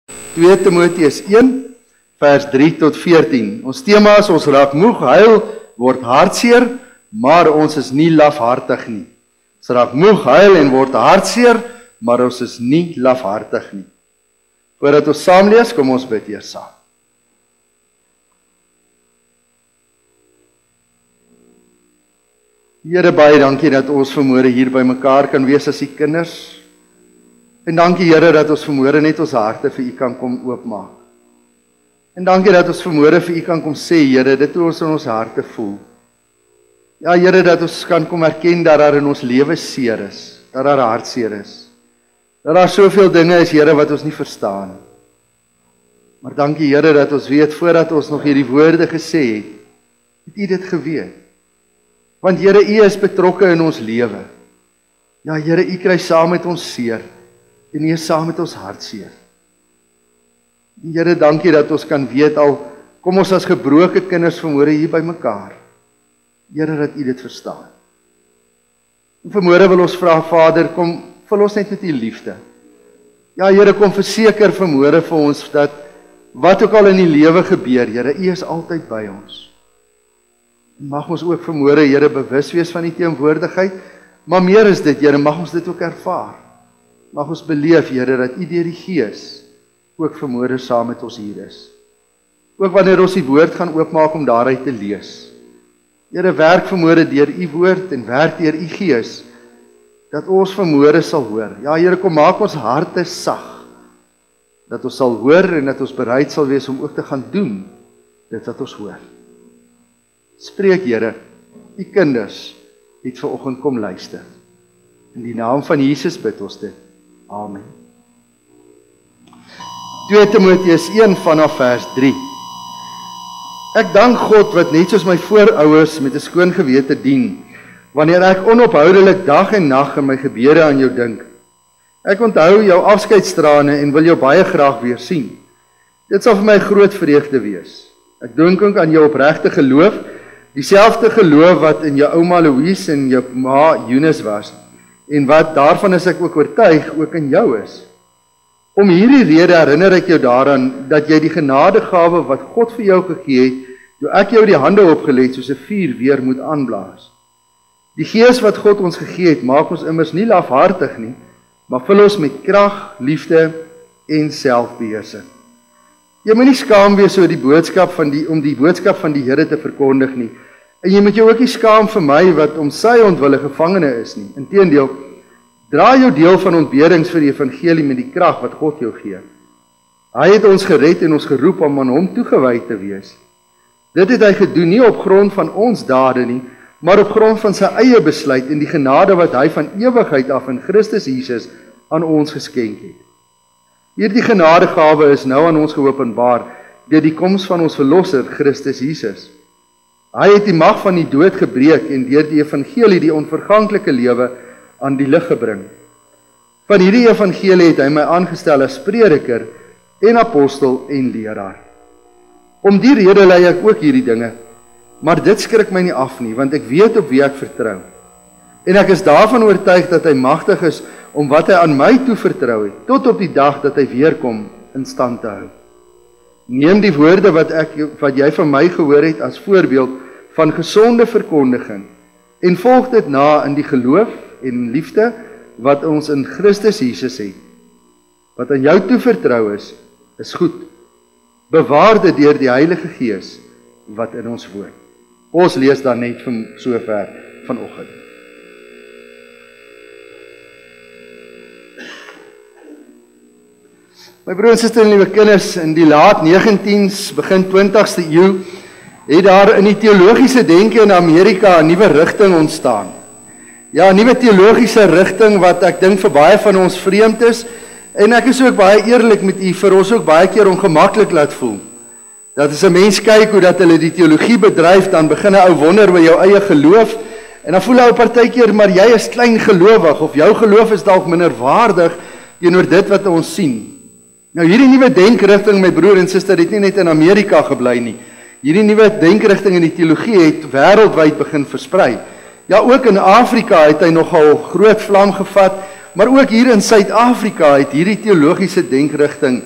2 Timoteus 1 vers 3 tot 14. Ons tema is ons raak moeg, huil, word hartseer, maar ons is nie lafhartig nie. Ons raak moeg, huil en word hartseer, maar ons is nie lafhartig nie. Voordat ons saam lees, kom ons bid eers saam. Here, baie dankie dat ons vanmôre hier by mekaar kan wees as U kinders. En dankie Here dat ons vanmôre net ons harte vir U kan kom oopmaak. En dankie dat ons vanmôre vir U kan kom sê, Here, dit hoe ons in ons harte voel. Ja Here, dat ons kan kom erken dat daar in ons lewe seer is, dat daar hartseer is. Dat daar soveel dinge is, Here, wat ons nie verstaan. Maar dankie Here dat ons weet, voordat ons nog hierdie woorde gesê het U dit geweet. Want Here, U is betrokke in ons lewe. Ja Here, U kry saam met ons seer en U is saam met ons hartseer. Here, dankie dat ons kan weet al kom ons as gebroke kinders vanmôre hier by mekaar. Here, dat U dit verstaan. En vanmôre wil ons vra, Vader, kom vul ons net met U liefde. Ja Here, kom verseker vanmôre vir ons dat wat ook al in die lewe gebeur, Here, U is altyd by ons. Mag ons ook vanmôre, Here, bewus wees van die teenwoordigheid, maar meer is dit, Here, mag ons dit ook ervaar. Mag ons beleef, Here, dat U deur die Gees ook vanmôre saam met ons hier is. Ook wanneer ons die woord gaan oopmaak om daaruit te lees. Here, werk vanmôre deur U woord en werk deur U Gees, dat ons vanmôre sal hoor. Ja, Here, kom maak ons harte sag, dat ons sal hoor en dat ons bereid sal wees om ook te gaan doen dit wat ons hoor. Spreek, Here, U kinders het vanoggend kom luister. In die naam van Jesus bid ons dit. Amen. 2 Timoteus 1 vanaf vers 3. Ek dank God wat net soos my voorouers met 'n skoon gewete dien, wanneer ek onophoudelik dag en nag in my gebede aan jou dink. Ek onthou jou afskeidstrane en wil jou baie graag weer sien. Dit sal vir my groot vreugde wees. Ek dink ook aan jou opregte geloof, dieselfde geloof wat in jou ouma Louise en jou ma Eunice was, en wat daarvan is ek ook oortuig, ook in jou is. Om hierdie rede herinner ek jou daaraan, dat jy die genadegawe wat God vir jou gegee het, toe ek jou die hande opgelê het, soos 'n vuur weer moet aanblaas. Die Gees wat God ons gegee het, maak ons immers nie lafhartig nie, maar vul ons met krag, liefde en selfbeheersing. Jy moet nie skaam wees oor om die boodskap van die Here te verkondig nie. En jy moet jou ook nie skaam vir my wat om sy ontwille gevangene is nie. Inteendeel, dra jou deel van ontberings vir die evangelie met die krag wat God jou gee. Hy het ons gered en ons geroep om aan hom toegewy te wees. Dit het hy gedoen nie op grond van ons dade nie, maar op grond van sy eie besluit en die genade wat hy van ewigheid af in Christus Jesus aan ons geskenk het. Hierdie genadegawe is nou aan ons geopenbaar deur die koms van ons verlosser Christus Jesus. Hy het die mag van die dood gebreek en deur die evangelie die onverganklike lewe aan die lig gebring. Van hierdie evangelie het hy my aangestel as prediker en apostel en leraar. Om die rede lei ek ook hierdie dinge, maar dit skrik my nie af nie, want ek weet op wie ek vertrou. En ek is daarvan oortuig dat hy magtig is om wat hy aan my toevertrou het, tot op die dag dat hy weerkom, in stand te hou. Neem die woorde wat jy van my gehoor het as voorbeeld van gesonde verkondiging en volg dit na in die geloof en liefde wat ons in Christus Jesus het. Wat aan jou toevertrou is goed. Bewaar dit deur die Heilige Gees wat in ons woon. Ons lees dan net van sover vanoggend. My broer en suster en liewe kinders, in die laat 19s, begin 20ste eeu, het daar in die teologiese denke in Amerika 'n nuwe rigting ontstaan. Ja, 'n nuwe teologiese rigting wat ek dink vir baie van ons vreemd is, en ek is ook baie eerlik met u, vir ons ook baie keer ongemaklik laat voel. Dat as 'n mens kyk hoe dat hulle die teologie bedryf, dan begin 'n ou wonder oor jou eie geloof, en dan voel hy partykeer, maar jy is klein gelowig, of jou geloof is dalk minderwaardig teenoor dit wat ons sien. Nou hierdie nuwe denkrigting, my broer en suster, het nie net in Amerika gebly nie. Hierdie nuwe denkrigting in die teologie het wêreldwyd begin versprei. Ja, ook in Afrika het hy nogal groot vlam gevat, maar ook hier in Suid-Afrika het hierdie teologiese denkrigting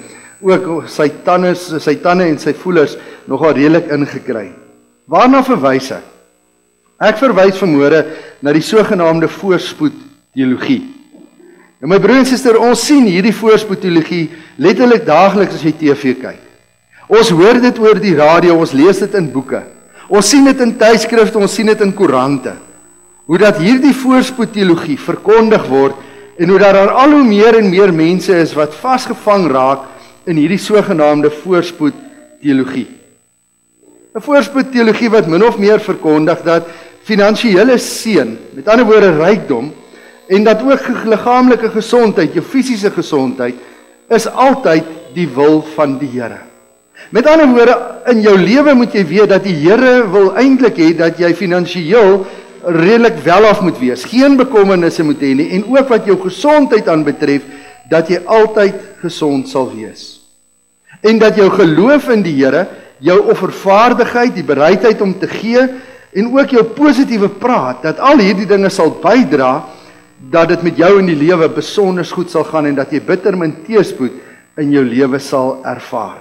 ook sy tande en sy voelers nogal redelik ingekry. Waarna verwys ek? Ek verwys vanmôre na die sogenaamde voorspoedteologie. En my broer en suster, ons sien hierdie voorspoedteologie letterlik daagliks as jy TV kyk. Ons hoor dit oor die radio, ons lees dit in boeke. Ons sien dit in tydskrifte, ons sien dit in koerante. Hoe dat hierdie voorspoedteologie verkondig word en hoe dat daar al hoe meer en meer mense is wat vasgevang raak in hierdie sogenaamde voorspoedteologie. 'n Voorspoedteologie wat min of meer verkondig dat finansiële seën, met ander woorde rykdom, en dat ook liggaamlike gesondheid, jou fisiese gesondheid, is altyd die wil van die Here. Met ander woorde, in jou lewe moet jy weet dat die Here wil eintlik hê dat jy finansiëel redelik welaf moet wees, geen bekommernisse moet hê nie, en ook wat jou gesondheid aanbetref, dat jy altyd gesond sal wees. En dat jou geloof in die Here, jou offervaardigheid, die bereidheid om te gee, en ook jou positiewe praat, dat al hierdie dinge sal bydra, dat dit met jou in die lewe besonder goed sal gaan, en dat jy bitter min teëspoed in jou lewe sal ervaar.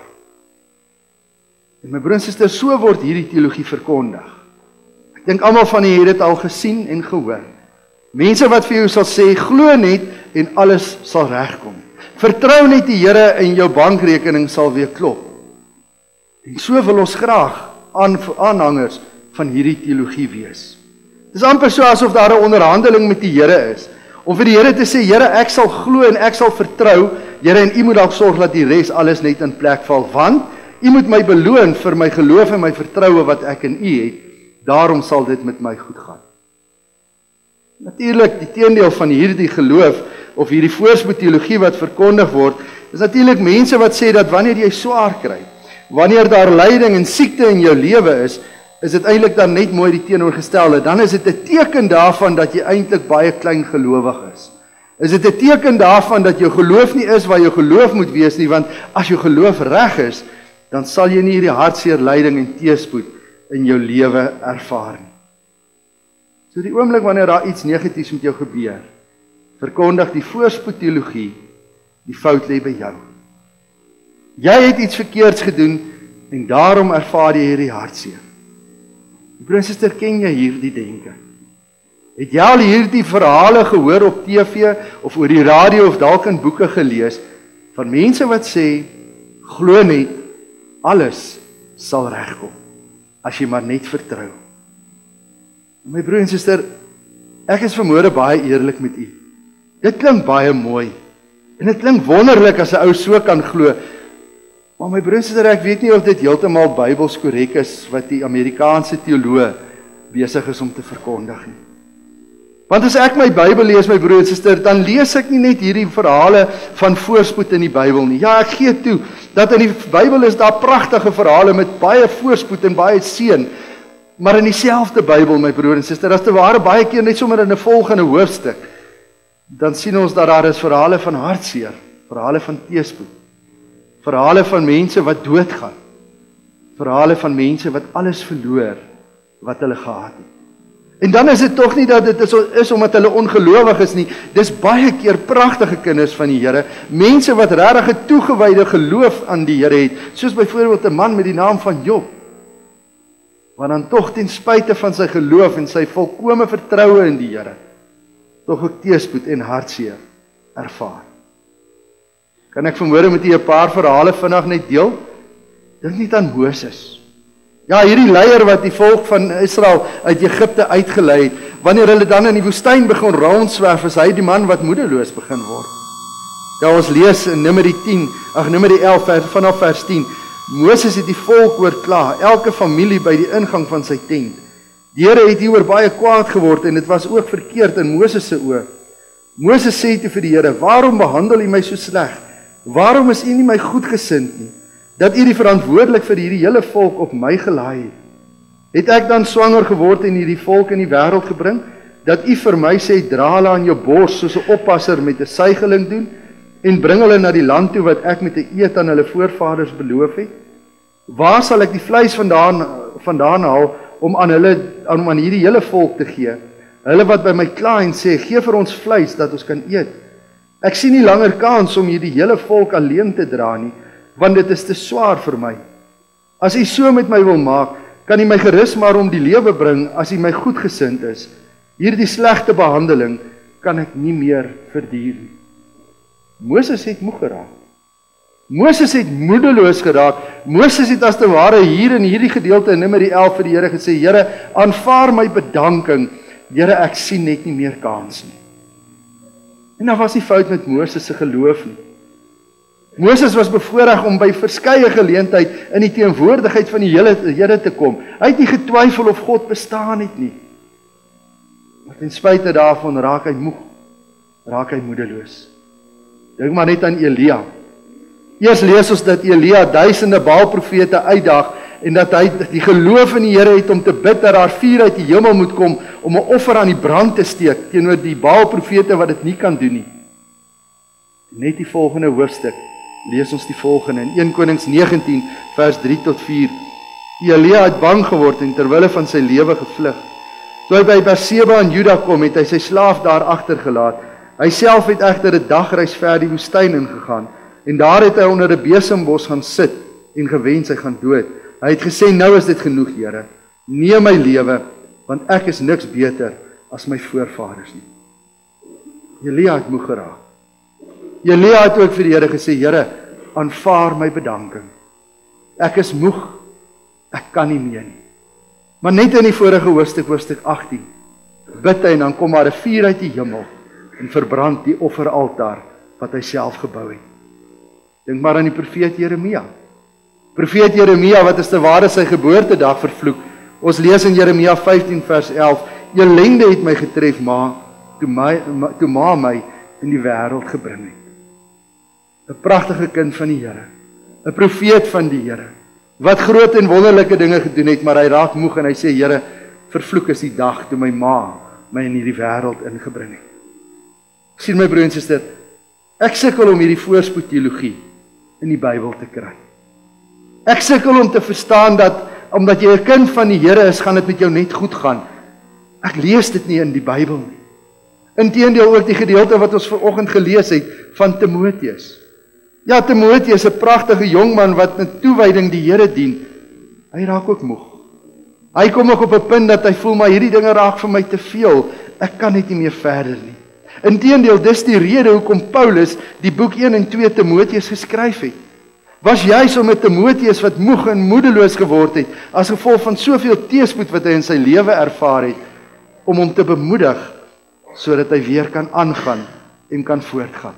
En my broer en suster, so word hierdie teologie verkondig. Ek dink almal van julle het dit al gesien en gehoor. Mense wat vir jou sal sê, glo net en alles sal regkom. Vertrou net die Here en jou bankrekening sal weer klop. En so wil ons graag aanhangers van hierdie teologie wees. Dit is amper so asof daar 'n onderhandeling met die Here is. Om vir die Here te sê, Here, ek sal glo en ek sal vertrou, Here, en U moet dalk sorg dat die res alles net in plek val, want U moet my beloon vir my geloof en my vertroue wat ek in U het, daarom sal dit met my goed gaan. Natuurlik, die teendeel van hierdie geloof, of hierdie voorspoedteologie wat verkondig word, is natuurlik mense wat sê dat wanneer jy swaar kry, wanneer daar lyding en siekte in jou lewe is dit eintlik dan net mooi die teenoorgestelde. Dan is dit 'n teken daarvan dat jy eintlik baie klein gelowig is. Is dit 'n teken daarvan dat jou geloof nie is waar jou geloof moet wees nie, want as jou geloof reg is, dan sal jy nie hierdie hartseer lyding en teëspoed in jou lewe ervaar nie. So die oomblik wanneer daar iets negatiefs met jou gebeur, verkondig die voorspoedteologie, die fout lê by jou. Jy het iets verkeerds gedoen en daarom ervaar jy hierdie hartseer. Broer en suster, ken jy hierdie denke? Het jy al hierdie verhale gehoor op TV of oor die radio of dalk in boeke gelees van mense wat sê, glo net, alles sal regkom as jy maar net vertrou. My broer en suster, ek is vanmôre baie eerlik met u. Dit klink baie mooi en dit klink wonderlik as 'n ou so kan glo. Maar my broer en suster, ek weet nie of dit heeltemal Bybels korrek is wat die Amerikaanse teoloog besig is om te verkondig nie. Want as ek my Bybel lees, my broer en suster, dan lees ek nie net hierdie verhale van voorspoed in die Bybel nie. Ja, ek gee toe dat in die Bybel is daar pragtige verhale met baie voorspoed en baie seën. Maar in dieselfde Bybel, my broer en suster, as te ware baie keer net sommer in 'n volgende hoofstuk, dan sien ons dat daar is verhale van hartseer, verhale van teëspoed, verhale van mense wat doodgaan, verhale van mense wat alles verloor wat hulle gehad het. En dan is dit tog nie dat dit is omdat hulle ongelowig is nie. Dis baie keer pragtige kinders van die Here, mense wat regtig 'n toegewyde geloof aan die Here het, soos byvoorbeeld 'n man met die naam van Job, wat dan tog ten spyte van sy geloof en sy volkomme vertroue in die Here, tog ook teëspoed en hartseer ervaar. Kan ek vanmôre met u 'n paar verhale vinnig net deel? Dink net aan Moses. Ja, hierdie leier wat die volk van Israel uit Egipte uitgelei het, wanneer hulle dan in die woestyn begin rondswerf, is hy die man wat moedeloos begin word. Ja, ons lees in Numeri 11 vanaf vers 10. Moses het die volk oorkla, elke familie by die ingang van sy tent. Die Here het hieroor baie kwaad geword en dit was ook verkeerd in Moses se oë. Moses sê toe vir die Here, waarom behandel U my so sleg? Waarom is U nie my goedgesind nie, dat U die verantwoordelik vir hierdie hele volk op my gelaai het? Het ek dan swanger geword en hierdie volk in die wêreld gebring, dat U vir my sê, dra hulle aan jou bors soos 'n oppasser met 'n suigeling doen, en bring hulle na die land toe wat ek met 'n eed aan hulle voorvaders beloof het? Waar sal ek die vleis vandaan haal om aan hierdie hele volk te gee? Hulle wat by my kla en sê, gee vir ons vleis dat ons kan eet. Ek sien nie langer kans om hierdie hele volk alleen te dra nie. want dit is te swaar vir my. As U so met my wil maak, kan U my gerus maar om die lewe bring as U my goedgesind is. Hierdie slegte behandeling kan ek nie meer verduur nie. Moses het moeg geraak. Moses het moedeloos geraak. Moses het as te ware hier in hierdie gedeelte in Numeri 11 vir die Here gesê, Here, aanvaar my bedanking. Here, ek sien net nie meer kans nie. En daar was nie fout met Moses se geloof nie. Moses was bevoorreg om by verskeie geleentheid in die teenwoordigheid van die Here te kom. Hy het nie getwyfel of God bestaan het nie. Maar ten spyte daarvan raak hy moeg, raak hy moedeloos. Dink maar net aan Elia. Eers lees ons dat Elia duisende Baal-profete uitdaag en dat hy die geloof in die Here het om te bid dat daar vuur uit die hemel moet kom om 'n offer aan die brand te steek teenoor die Baal-profete wat dit nie kan doen nie. Net die volgende hoofstuk lees ons die volgende in 1 Konings 19 vers 3 tot 4. Elia het bang geword en terwille van sy lewe gevlug. Toe hy by Berseba in Juda kom, het hy sy slaaf daar agtergelaat. Hy self het egter 'n dagreis ver die woestyn ingegaan en daar het hy onder 'n besembos gaan sit en gewens hy gaan dood. Hy het gesê, nou is dit genoeg, Here. Neem my lewe, want ek is niks beter as my voorvaders nie. Elia het moeg geraak. Elia het ook vir die Here gesê, Here, aanvaar my bedanking. Ek is moeg, ek kan nie meer nie. Maar net in die vorige hoofstuk 18, bid hy en dan kom maar 'n vuur uit die hemel en verbrand die offeraltaar wat hy self gebou het. Dink maar aan die profeet Jeremia. Profeet Jeremia wat as te ware sy geboortedag vervloek. Ons lees in Jeremia 15 vers 11, elende het my getref, toe ma my in die wêreld gebring het. 'n Pragtige kind van die Here, 'n profeet van die Here, wat groot en wonderlike dinge gedoen het, maar hy raak moeg en hy sê, Here, vervloek is die dag toe my ma my in hierdie wêreld ingebring het. Sien my broer en suster, ek sukkel om hierdie voorspoedteologie in die Bybel te kry. Ek sukkel om te verstaan dat, omdat jy 'n kind van die Here is, gaan dit met jou net goed gaan. Ek lees dit nie in die Bybel nie. Inteendeel ook die gedeelte wat ons vanoggend gelees het van Timoteus. Ja, Timoteus, 'n pragtige jong man wat met toewyding die Here dien. Hy raak ook moeg. Hy kom ook op 'n punt dat hy voel, maar hierdie dinge raak vir my te veel. Ek kan net nie meer verder nie. Inteendeel, dis die rede hoekom Paulus die boek 1 en 2 Timoteus geskryf het. Was juis om met Timoteus wat moeg en moedeloos geword het, as gevolg van soveel teëspoed wat hy in sy lewe ervaar het, om hom te bemoedig, sodat hy weer kan aangaan en kan voortgaan.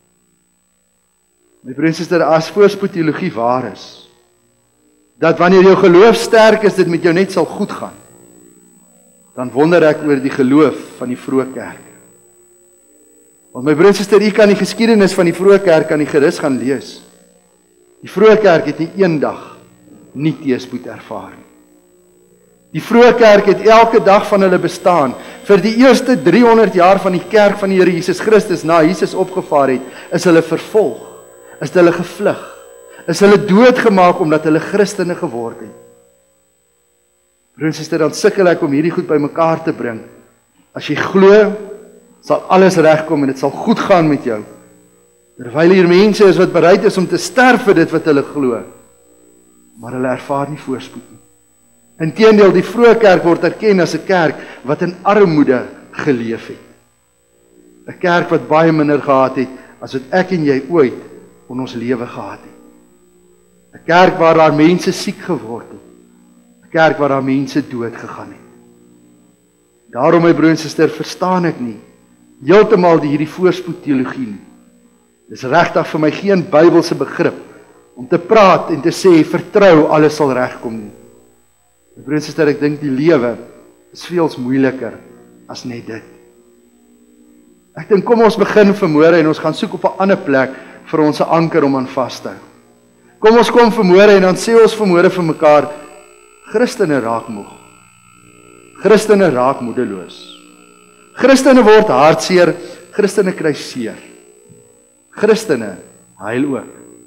My broer en suster, as voorspoedteologie waar is, dat wanneer jou geloof sterk is, dit met jou net sal goed gaan, dan wonder ek oor die geloof van die vroeë kerk. Want my broer en suster, u kan die geskiedenis van die vroeë kerk aan die gerus gaan lees. Die vroeë kerk het nie eendag nie teëspoed ervaar nie. Die vroeë kerk het elke dag van hulle bestaan, vir die eerste 300 jaar van die kerk van die Here Jesus Christus, na Jesus opgevaar het, is hulle vervolg, is hulle gevlug, is hulle doodgemaak omdat hulle Christene geword het. Broer en suster, dan sukkel ek om hierdie goed bymekaar te bring. As jy glo, sal alles regkom en dit sal goed gaan met jou. Terwyl hier mense is wat bereid is om te sterf vir dit wat hulle glo, maar hulle ervaar nie voorspoed nie. Inteendeel, die vroeë kerk word erken as 'n kerk wat in armoede geleef het. 'n Kerk wat baie minder gehad het as wat ek en jy ooit in ons lewe gehad het. 'n Kerk waar daar mense siek geword het. 'n Kerk waar daar mense dood gegaan het. Daarom, my broer en suster, verstaan ek nie heeltemal hierdie voorspoedteologie nie. Dis regtig vir my geen Bybelse begrip om te praat en te sê, vertrou, alles sal regkom nie. My broer en suster, ek dink die lewe is veel moeiliker as net dit. Ek dink, kom ons begin vanmôre en ons gaan soek op 'n ander plek vir ons 'n anker om aan vas te hou. Kom ons kom vanmôre en dan sê ons vanmôre vir mekaar, Christene raak moeg. Christene raak moedeloos. Christene word hartseer, Christene kry seer. Christene huil ook.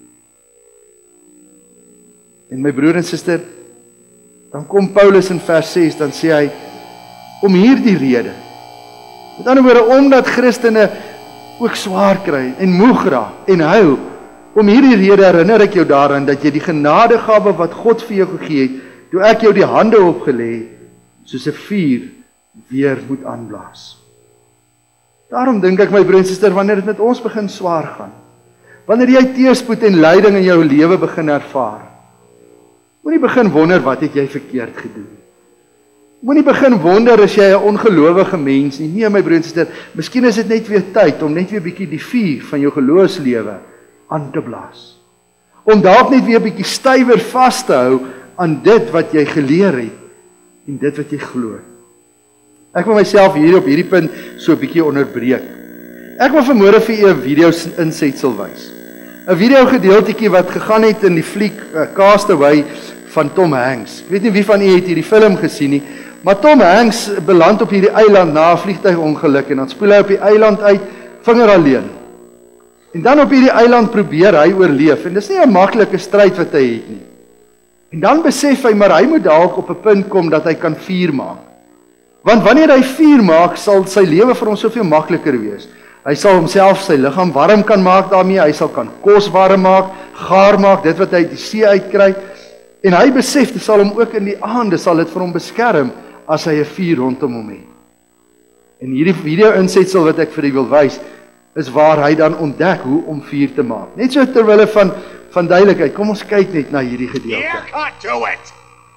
En my broer en suster, dan kom Paulus in vers 6, dan sê hy, om hierdie rede, met ander woorde, omdat Christene ook swaar kry, en moeg raak, en huil, Om hierdie rede herinner ek jou daaraan dat jy die genadegawe wat God vir jou gegee het, toe ek jou die hande opgelê het, soos 'n vuur weer moet aanblaas. Daarom dink ek, my broer en suster, wanneer dit met ons begin swaar gaan, wanneer jy teëspoed en lyding in jou lewe begin ervaar, moenie begin wonder wat het jy verkeerd gedoen. Moenie begin wonder as jy 'n ongelowige mens nie. Nee, my broer en suster, miskien is dit net weer tyd om net weer bietjie die vuur van jou geloofslewe aan te blaas. Om dalk net weer bietjie stywer vas te hou aan dit wat jy geleer het en dit wat jy glo. Ek wil myself hier op hierdie punt so 'n bietjie onderbreek. Ek wil vanmôre vir u 'n video insetsel wys. 'n Video gedeeltjie wat gegaan het in die fliek Castaway van Tom Hanks. Ek weet nie wie van u het hierdie film gesien nie, maar Tom Hanks beland op hierdie eiland na 'n vliegtuigongeluk en dan spoel hy op die eiland uit, vinger alleen. En dan op hierdie eiland probeer hy oorleef en dis nie 'n maklike stryd wat hy het nie. En dan besef hy maar hy moet dalk op 'n punt kom dat hy kan vuur maak. Want wanneer hy vuur maak, sal sy lewe vir hom soveel makliker wees. Hy sal homself sy liggaam warm kan maak daarmee, hy sal kan kos warm maak, gaar maak, dit wat hy uit die see uitkry. En hy besef dit sal hom ook in die aande sal dit vir hom beskerm as hy 'n vuur rondom hom het. En hierdie video insetsel wat ek vir u wil wys, is waar hy dan ontdek hoe om vuur te maak. Net so terwille van duidelikheid, kom ons kyk net na hierdie gedeelte. Here, cut to it!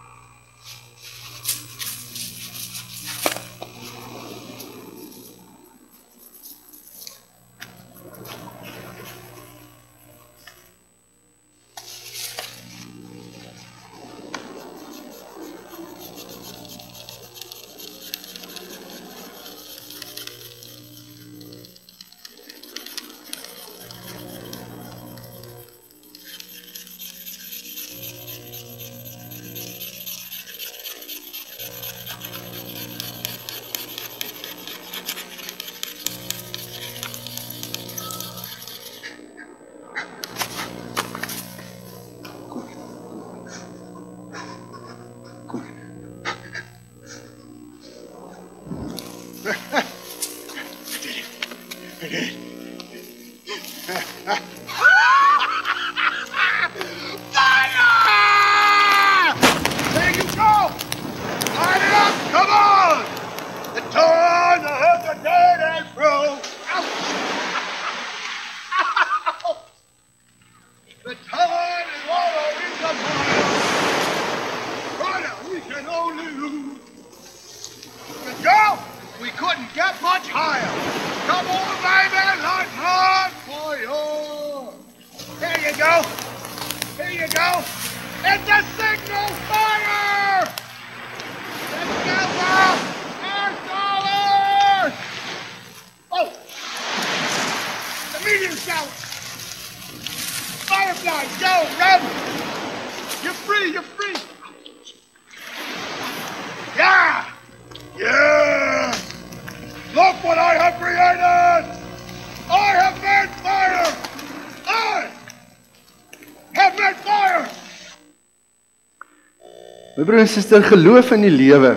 My broer en suster, geloof in die lewe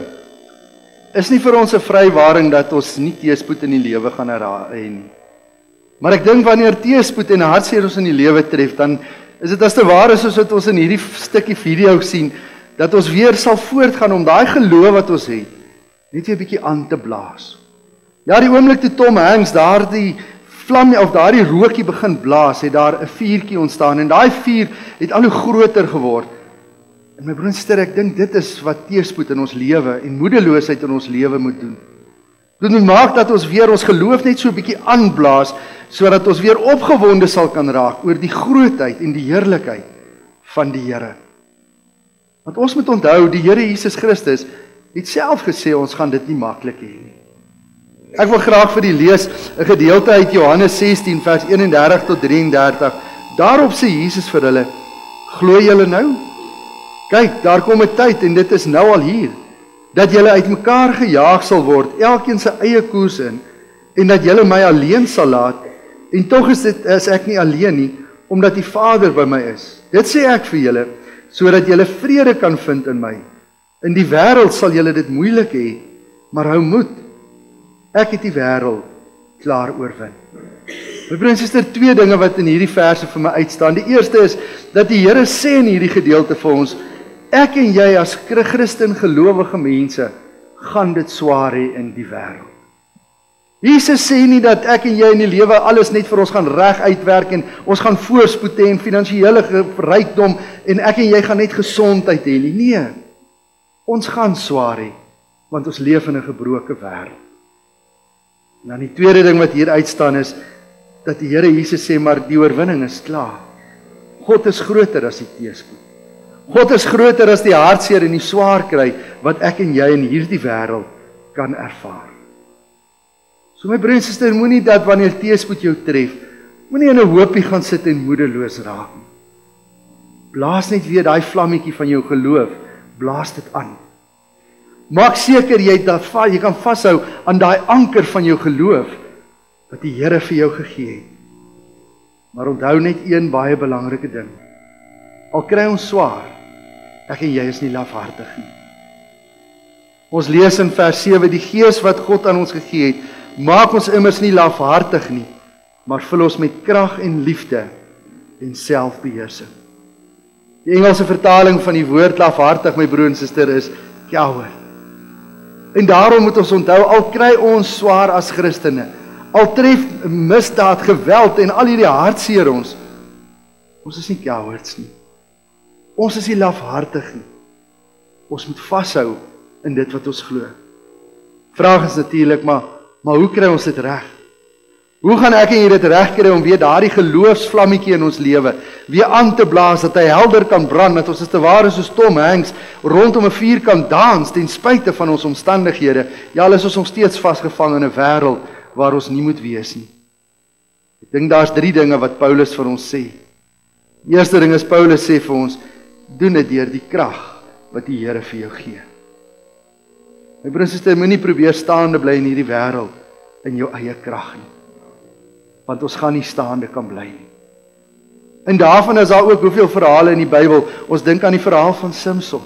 is nie vir ons 'n vrywaring dat ons nie teëspoed in die lewe gaan hê nie. Maar ek dink wanneer teëspoed en hartseer ons in die lewe tref, dan is dit as te ware soos wat ons in hierdie stukkie video sien, dat ons weer sal voortgaan om daai geloof wat ons het, net weer 'n bietjie aan te blaas. Ja, die oomblik toe Tom Hanks daardie vlam of daardie rookie begin blaas, het daar 'n vuurtjie ontstaan en daai vuur het al hoe groter geword. En my broer en suster, ek dink dit is wat teëspoed in ons lewe en moedeloosheid in ons lewe moet doen. Dit moet maak dat ons weer ons geloof net so 'n bietjie aanblaas, sodat ons weer opgewonde sal kan raak oor die grootheid en die heerlikheid van die Here. Want ons moet onthou, die Here Jesus Christus het self gesê ons gaan dit nie maklik hê nie. Ek wil graag vir u lees 'n gedeelte uit Johannes 16 vers 31 tot 33. Daarop sê Jesus vir hulle: "Glo julle nou? Kyk, daar kom 'n tyd en dit is nou al hier, dat julle uitmekaar gejaag sal word, elkeen sy eie koers in, en dat julle my alleen sal laat, en tog is ek nie alleen nie, omdat die Vader by my is. Dit sê ek vir julle, sodat julle vrede kan vind in my. In die wêreld sal julle dit moeilik hê, maar hou moed. Ek het die wêreld klaar oorwin." My broer en suster, twee dinge wat in hierdie verse vir my uitstaan. Die eerste is, dat die Here sê in hierdie gedeelte vir ons, ek en jy as Christen gelowige mense, gaan dit swaar hê in die wêreld. Jesus sê nie dat ek en jy in die lewe alles net vir ons gaan reg uitwerk en ons gaan voorspoed hê en finansiële rykdom en ek en jy gaan net gesondheid hê nie. Nee, ons gaan swaar hê, want ons leef in 'n gebroke wêreld. En dan die tweede ding wat hier uitstaan is, dat die Here Jesus sê, maar die oorwinning is klaar. God is groter as die teëspoed. God is groter as die hartseer en die swaar kry, wat ek en jy in hierdie wêreld kan ervaar. So my broer en suster, moenie dat wanneer teëspoed jou tref, moenie in 'n hoopie gaan sit en moedeloos raak nie. Blaas net weer daai vlammetjie van jou geloof, blaas dit aan. Maak seker jy kan vashou aan daai anker van jou geloof, wat die Here vir jou gegee het. Maar onthou net een baie belangrike ding. Al kry ons swaar, ek en jy is nie lafhartig nie. Ons lees in vers 7, die Gees wat God aan ons gegee het, maak ons immers nie lafhartig nie, maar vul ons met krag en liefde en selfbeheersing. Die Engelse vertaling van die woord lafhartig, my broer en suster, is coward. En daarom moet ons onthou, al kry ons swaar as Christene, al tref misdaad, geweld en al hierdie hartseer ons is nie cowards nie. Ons is nie lafhartig nie. Ons moet vashou in dit wat ons glo. Vraag is natuurlik, maar hoe kry ons dit reg? Hoe gaan ek en jy dit reg kry om weer daardie geloofsvlammetjie in ons lewe weer aan te blaas, dat hy helder kan brand, dat ons as te ware soos Tom Hanks rondom 'n vuur kan dans ten spyte van ons omstandighede? Ja, al is ons nog steeds vasgevang in 'n wêreld waar ons nie moet wees nie. Ek dink daar's 3 dinge wat Paulus vir ons sê. Die eerste ding is, Paulus sê vir ons, doen dit deur die krag wat die Here vir jou gee. My broer en suster, moenie probeer staande bly in hierdie wêreld in jou eie krag nie. Want ons gaan nie staande kan bly nie. En daarvan is daar ook hoeveel verhale in die Bybel. Ons dink aan die verhaal van Samson.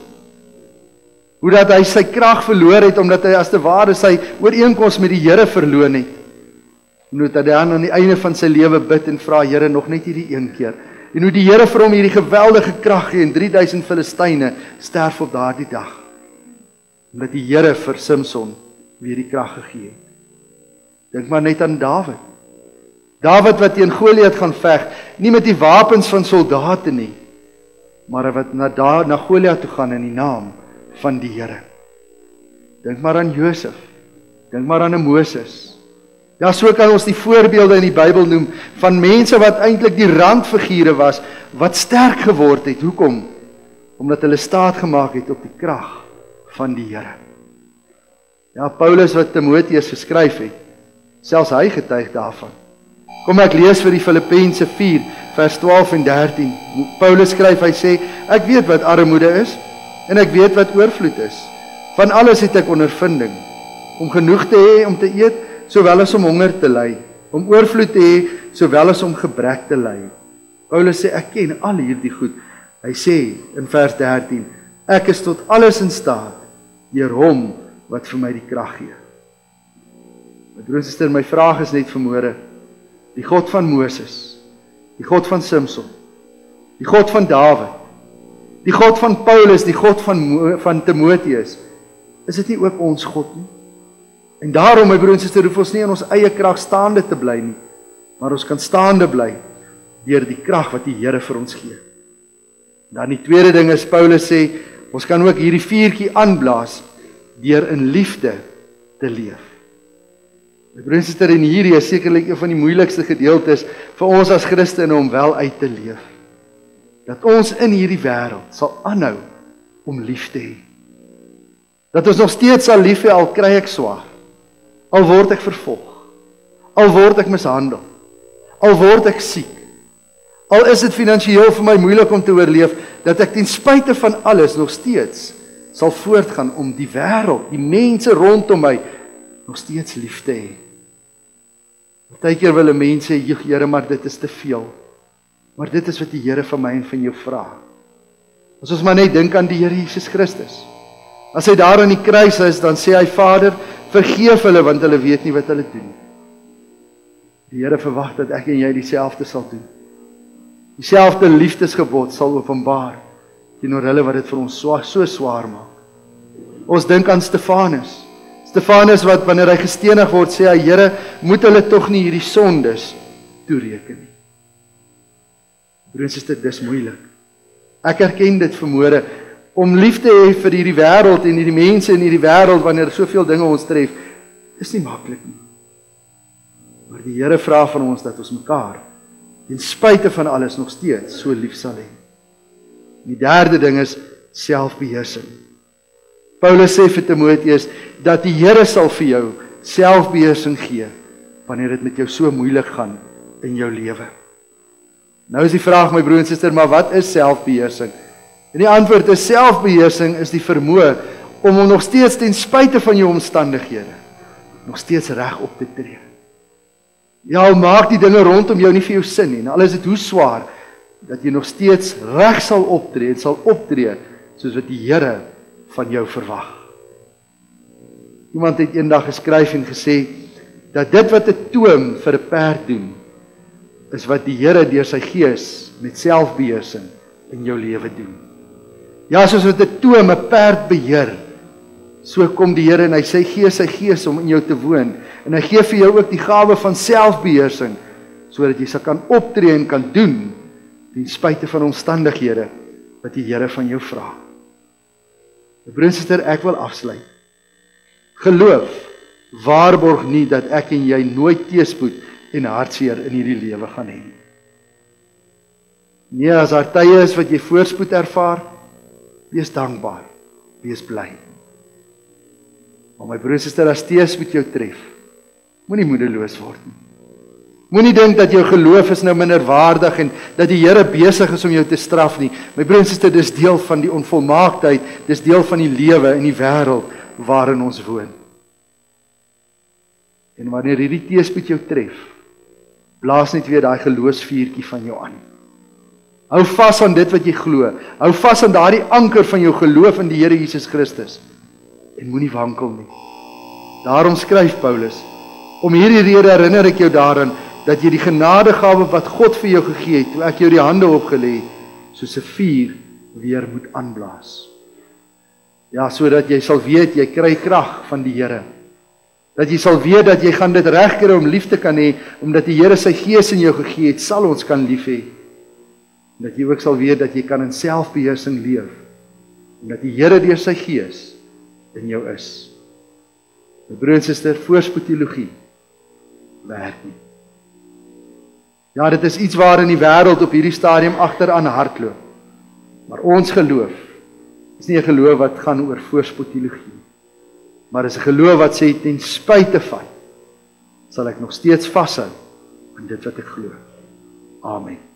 Hoe dat hy sy krag verloor het, omdat hy as te ware sy ooreenkoms met die Here verloon het. En hoe dat hy aan die einde van sy lewe bid en vra, Here, nog net hierdie een keer. En hoe die Here vir hom hierdie geweldige krag gee en 3000 Filistyne sterf op daardie dag. Omdat die Here vir Samson weer die krag gegee het. Dink maar net aan Dawid. Dawid wat teen Goliat gaan veg, nie met die wapens van soldate nie, maar wat na Goliat toe gaan in die naam van die Here. Dink maar aan Josef, dink maar aan 'n Moses. Ja, so kan ons die voorbeelde in die Bybel noem, van mense wat eintlik die randfigure was, wat sterk geword het. Hoekom? Omdat hulle staat gemaak het op die krag van die Here. Ja, Paulus wat Timoteus geskryf het, selfs hy getuig daarvan. Kom ek lees vir die Filippense 4, vers 12 en 13. Paulus skryf, hy sê, ek weet wat armoede is, en ek weet wat oorvloed is. Van alles het ek ondervinding, om genoeg te hê om te eet, sowel as om honger te ly, om oorvloed te hê, sowel as om gebrek te ly. Paulus sê, ek ken al hierdie goed. Hy sê in vers 13, ek is tot alles in staat, deur hom wat vir my die krag gee. My broer en suster, my vraag is net vanmôre, die God van Moses, die God van Samson, die God van Dawid, die God van Paulus, die God van Timoteus, is dit nie ook ons God nie? En daarom, my broer en suster, hoef ons nie in ons eie krag staande te bly nie, maar ons kan staande bly deur die krag wat die Here vir ons gee. Dan die tweede ding is, Paulus sê, ons kan ook hierdie vuurtjie aanblaas deur in liefde te leef. My broer en suster, en hierdie is sekerlik een van die moeilikste gedeeltes vir ons as Christene om wel uit te leef. Dat ons in hierdie wêreld sal aanhou om lief te hê. Dat ons nog steeds sal lief hê al kry ek swaar, al word ek vervolg, al word ek mishandel, al word ek siek, al is dit finansiëel vir my moeilik om te oorleef, dat ek ten spyte van alles nog steeds sal voortgaan om die wêreld, die mense rondom my nog steeds lief te hê. Partykeer wil 'n mens sê, Here, maar dit is te veel. Maar dit is wat die Here van my en van jou vra. As ons maar net dink aan die Here Jesus Christus. As hy daar aan die kruis is, dan sê hy, Vader, vergeef hulle, want hulle weet nie wat hulle doen. Die Here verwag dat ek en jy dieselfde sal doen. Dieselfde liefdesgebod sal openbaar teenoor hulle wat dit vir ons so swaar maak. Ons dink aan Stefanus. Stefanus wat wanneer hy gestenig word, sê hy, Here, moet hulle tog nie hierdie sondes toereken nie. Broer en suster, dis moeilik. Ek erken dit vanmôre, om lief te hê vir hierdie wêreld en hierdie mense in hierdie wêreld wanneer soveel dinge ons tref, is nie maklik nie. Maar die Here vra van ons dat ons mekaar ten spyte van alles nog steeds so lief sal hê. Die derde ding is selfbeheersing. Paulus sê vir Timoteus dat die Here sal vir jou selfbeheersing gee wanneer dit met jou so moeilik gaan in jou lewe. Nou is die vraag, my broer en suster, maar wat is selfbeheersing? En die antwoord is, selfbeheersing is die vermoë om nog steeds ten spyte van jou omstandighede nog steeds reg op te tree. Ja, maak die dinge rondom jou nie vir jou sin nie, en al is dit hoe swaar, dat jy nog steeds reg sal optree en sal optree soos wat die Here van jou verwag. Iemand het eendag geskryf en gesê dat dit wat 'n toom vir 'n perd doen, is wat die Here deur sy gees met selfbeheersing in jou lewe doen. Ja, soos wat 'n toom 'n perd beheer, so kom die Here en hy gee sy gees om in jou te woon, en hy gee vir jou ook die gawe van selfbeheersing, sodat jy sal kan optree en kan doen ten spyte van omstandighede wat die Here van jou vra. Broer en suster, ek wil afsluit. Geloof waarborg nie dat ek en jy nooit teëspoed en hartseer in hierdie lewe gaan hê. Nee, as daar tye is wat jy voorspoed ervaar, wees dankbaar, wees bly. Maar my broer en suster, as teëspoed jou tref, moenie moedeloos word nie. Moenie dink dat jou geloof is nou minderwaardig en dat die Here besig is om jou te straf nie. My broer en suster, dis deel van die onvolmaaktheid, dis deel van die lewe in die wêreld waarin ons woon. En wanneer hierdie teëspoed jou tref, blaas net weer daai geloofsvuurtjie van jou aan. Hou vas aan dit wat jy glo. Hou vas aan daardie anker van jou geloof in die Here Jesus Christus. En moenie wankel nie. Daarom skryf Paulus, om hierdie rede herinner ek jou daaraan, dat jy die genadegawe wat God vir jou gegee het, toe ek jou die hande opgelê het, soos 'n vuur weer moet aanblaas. Ja, sodat jy sal weet, jy kry krag van die Here. Dat jy sal weet, dat jy gaan dit regkry om lief te kan hê, omdat die Here sy gees in jou gegee het, sal ons kan lief hê. En dat jy ook sal weet, dat jy kan in selfbeheersing leef, omdat die Here deur sy gees in jou is. My broer en suster, voorspoedteologie werk nie. Ja, dit is iets waarin die wêreld op hierdie stadium agteraan hardloop. Maar ons geloof is nie 'n geloof wat gaan oor voorspoedteologie, maar is 'n geloof wat sê ten spyte van sal ek nog steeds vashou aan dit wat ek glo. Amen.